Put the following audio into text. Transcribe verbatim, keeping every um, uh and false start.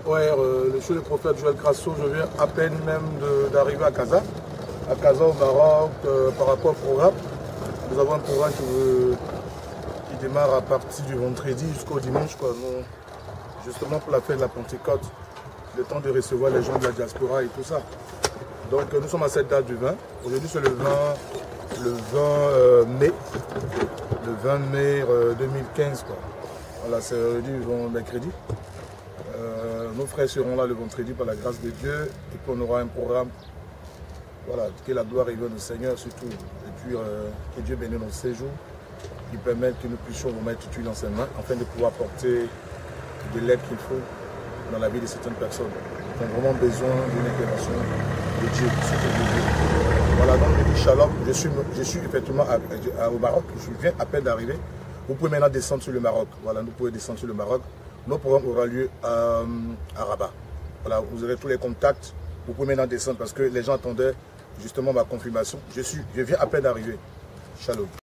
Ouais, euh, le show du prophète Joël Crasso, je viens à peine même d'arriver à Casa, à Casa au Maroc, euh, par rapport au programme. Nous avons un programme qui, veut, qui démarre à partir du vendredi jusqu'au dimanche, quoi. Nous, justement pour la fête de la Pentecôte, le temps de recevoir les gens de la diaspora et tout ça. Donc nous sommes à cette date du vingt. Aujourd'hui c'est le vingt, le vingt euh, mai, le vingt mai euh, deux mille quinze, quoi. Voilà, c'est le mercredi. Euh, nos frères seront là le vendredi par la grâce de Dieu et puis on aura un programme, voilà, que la gloire revienne au Seigneur surtout, et puis euh, que Dieu bénisse notre séjour, qui permette que nous puissions vous mettre tout dans ses mains afin de pouvoir porter de l'aide qu'il faut dans la vie de certaines personnes qui ont vraiment besoin d'une intervention de Dieu. Voilà, donc je dis shalom, je suis, je suis effectivement à, à, au Maroc, je viens à peine d'arriver. Vous pouvez maintenant descendre sur le Maroc, voilà, nous pouvons descendre sur le Maroc. Notre programme aura lieu à, à Rabat. Voilà, vous aurez tous les contacts. Vous pouvez maintenant descendre parce que les gens attendaient justement ma confirmation. Je, suis, je viens à peine d'arriver. Shalom.